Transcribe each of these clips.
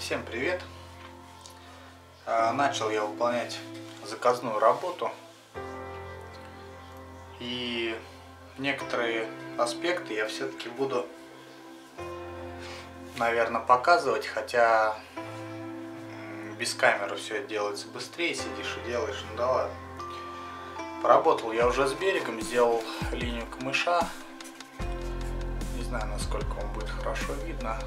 Всем привет! Начал я выполнять заказную работу, и некоторые аспекты я все-таки буду, наверное, показывать, хотя без камеры все это делается быстрее, сидишь и делаешь, ну да ладно. Поработал я уже с берегом, сделал линию камыша, не знаю, насколько вам будет хорошо видно.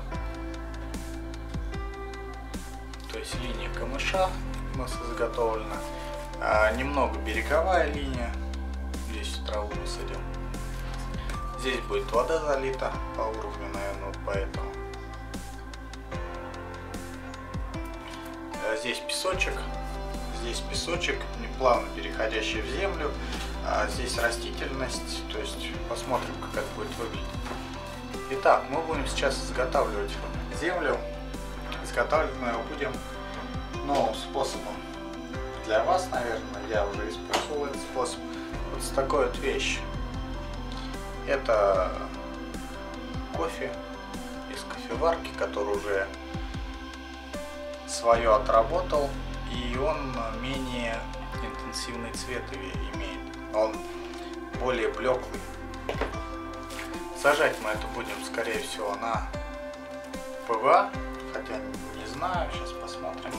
То есть линия камыша у нас заготовлена, немного береговая линия, здесь траву высадил. Здесь будет вода залита по уровню, наверное, вот поэтому. Здесь песочек, плавно переходящий в землю, здесь растительность, то есть посмотрим, как это будет выглядеть. Итак, мы будем сейчас изготавливать землю. Изготавливать мы его будем новым способом. Для вас, наверное, я уже использовал этот способ. Вот с такой вот вещью. Это кофе из кофеварки, который уже свое отработал, и он менее интенсивный цвет имеет. Он более блеклый. Сажать мы это будем, скорее всего, на ПВА. Хотя не знаю, сейчас посмотрим.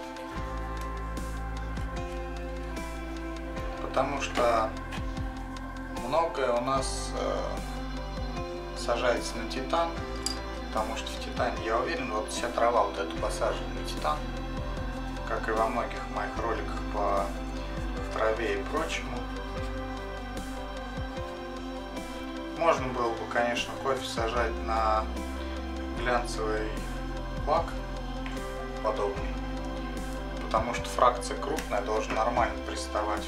Потому что многое у нас сажается на титан. Потому что в титане, я уверен, вот вся трава вот эта посажена на титан. Как и во многих моих роликах по траве и прочему. Можно было бы, конечно, кофе сажать на глянцевый лак подобный, потому что фракция крупная, должен нормально приставать.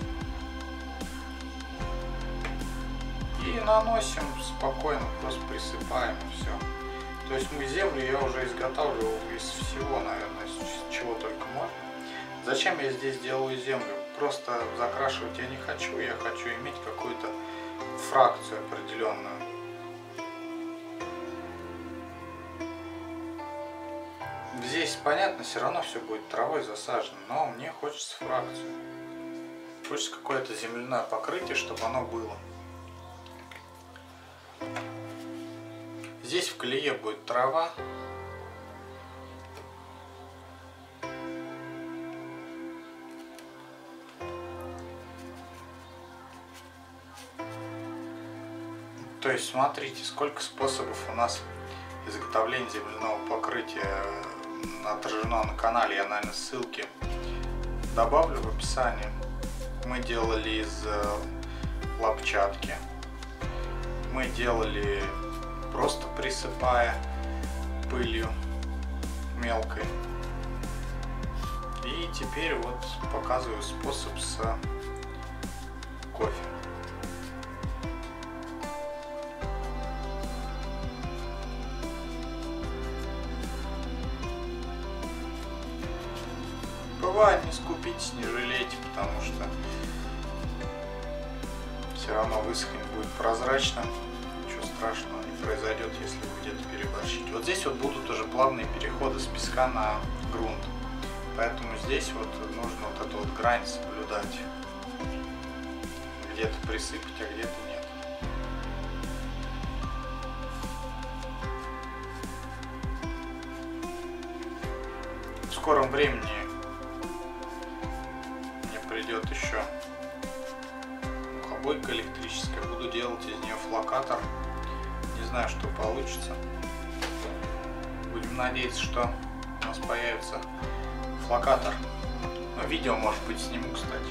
И наносим спокойно, просто присыпаем и все. То есть мы землю я уже изготавливал из всего, наверное, из чего только можно. Зачем я здесь делаю землю? Просто закрашивать я не хочу, я хочу иметь какую-то фракцию определенную. Здесь, понятно, все равно все будет травой засажено, но мне хочется фракцию. Хочется какое-то земляное покрытие, чтобы оно было. Здесь в колее будет трава. То есть смотрите, сколько способов у нас изготовления земляного покрытия отражено на канале. Я, наверное, ссылки добавлю в описании. Мы делали из лапчатки. Мы делали просто присыпая пылью мелкой. И теперь вот показываю способ с кофе. Бывает, не скупитесь, не жалейте, потому что все равно высохнет, будет прозрачно. Ничего страшного не произойдет, если вы где-то переборщите. Вот здесь вот будут уже плавные переходы с песка на грунт. Поэтому здесь вот нужно вот эту вот грань соблюдать. Где-то присыпать, а где-то нет. В скором времени придет еще мухобойка электрическая, буду делать из нее флокатор. Не знаю, что получится. Будем надеяться, что у нас появится флокатор. Но видео, может быть, сниму, кстати.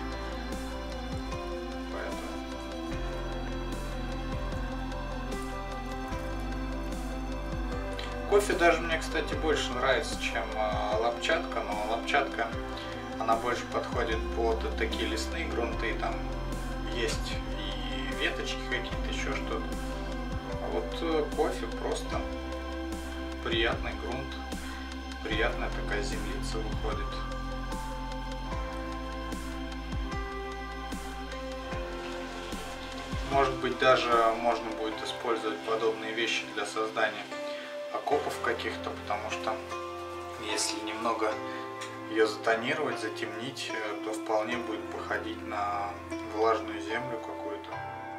Кофе даже мне, кстати, больше нравится, чем лапчатка, но лапчатка она больше подходит под такие лесные грунты, там есть и веточки какие-то, еще что-то. А вот кофе просто приятный грунт, приятная такая землица выходит. Может быть, даже можно будет использовать подобные вещи для создания окопов каких-то, потому что Если немного ее затонировать, затемнить, то вполне будет походить на влажную землю какую-то.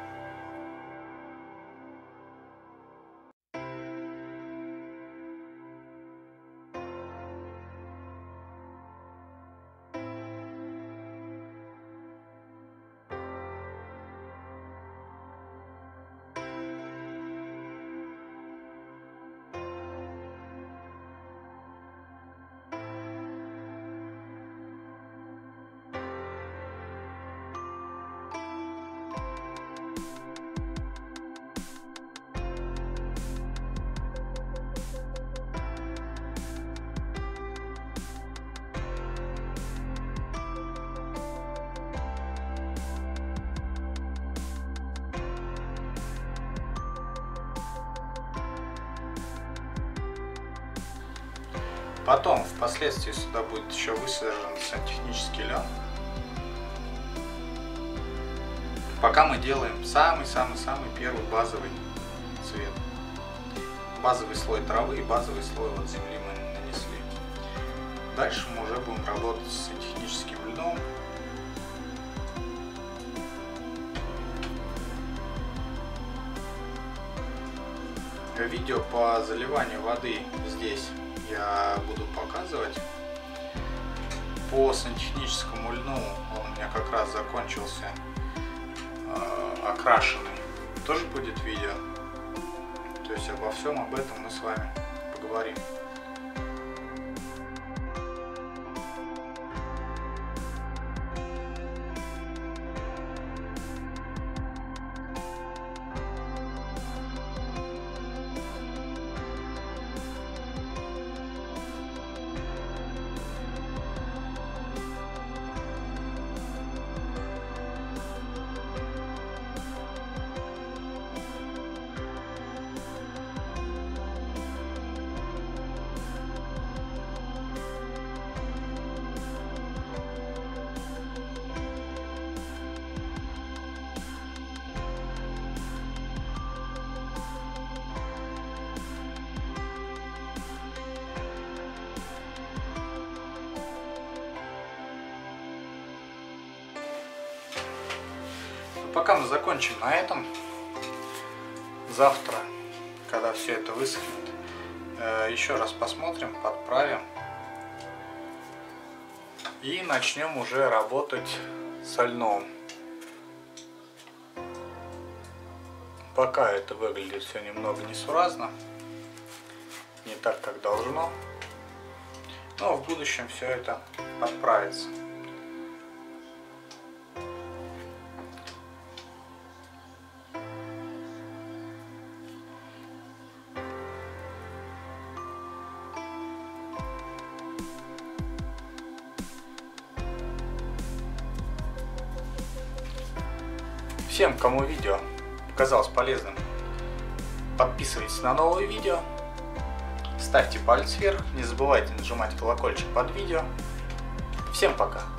Потом, впоследствии, сюда будет еще высажен сантехнический лен. Пока мы делаем самый-самый-самый первый базовый цвет. Базовый слой травы и базовый слой вот земли мы нанесли. Дальше мы уже будем работать с сантехническим льном. Видео по заливанию воды здесь я буду показывать. По сантехническому льну он у меня как раз закончился окрашенный. Тоже будет видео. То есть обо всем об этом мы с вами поговорим. Пока мы закончим на этом. Завтра, когда все это высохнет, еще раз посмотрим, подправим и начнем уже работать со льном. Пока это выглядит все немного несуразно, не так, как должно, но в будущем все это подправится. Всем, кому видео показалось полезным, подписывайтесь на новые видео, ставьте палец вверх, не забывайте нажимать колокольчик под видео. Всем пока!